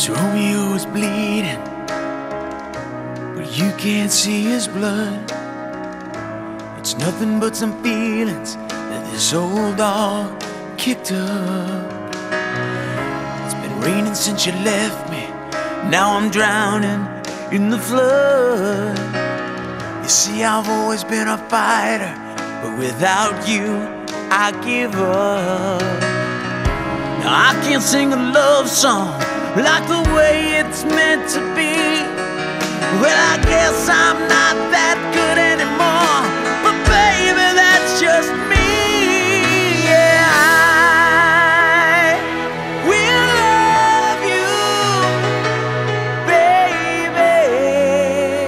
Romeo is bleeding, but you can't see his blood. It's nothing but some feelings that this old dog kicked up. It's been raining since you left me, now I'm drowning in the flood. You see, I've always been a fighter, but without you, I give up. Now I can't sing a love song like the way it's meant to be. Well, I guess I'm not that good anymore, but baby, that's just me. Yeah, I will love you, baby,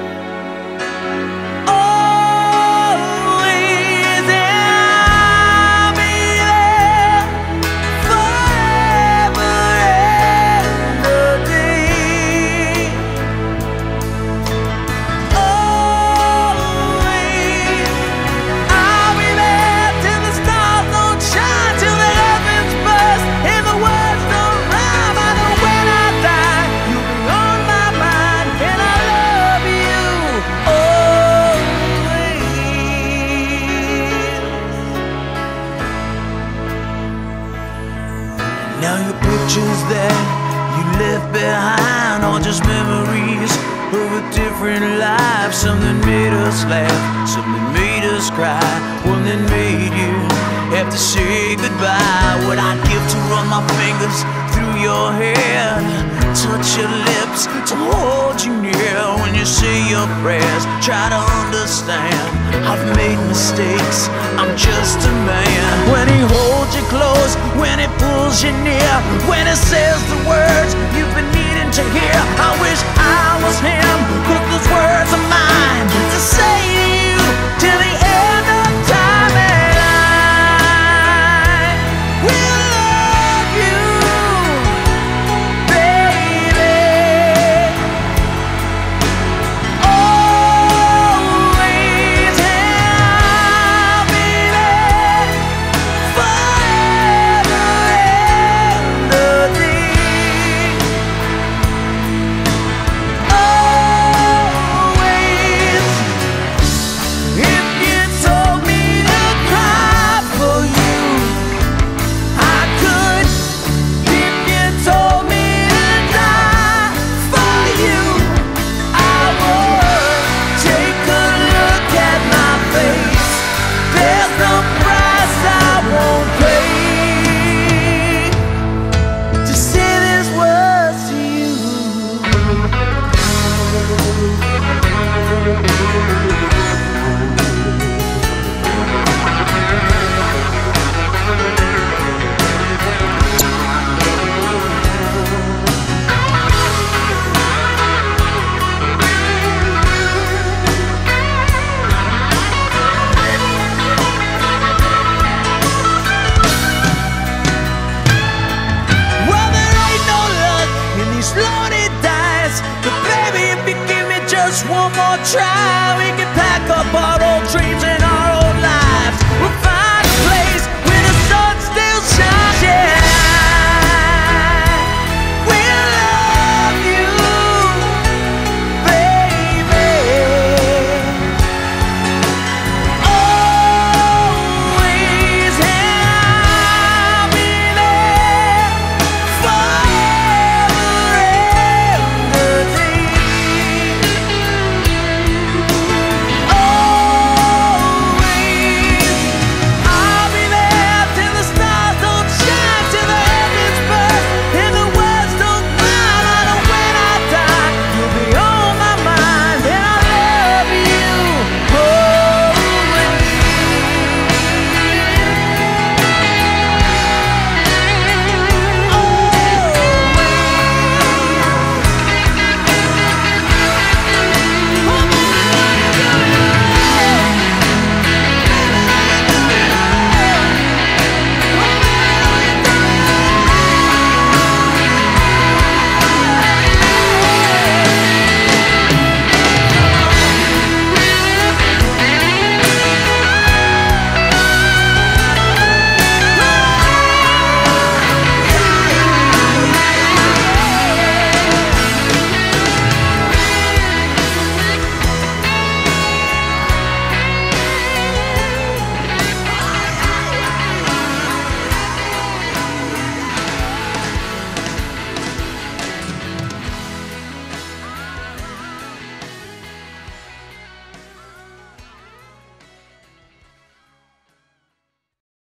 always, and I'll be there forever and a day. Always, I'll be there till the stars don't shine, till the heavens burst and the words don't rhyme. I know when I die, you'll be on my mind, and I love you always. Now your pictures that you left behind are just memories of a different life. Something made us laugh, something made us cry, one that made you have to say goodbye. What I'd give to run my fingers through your hair, touch your lips, to hold you near when you say your prayers. Try to understand, I've made mistakes, I'm just a man. When he holds you close, when he pulls you near, when he says the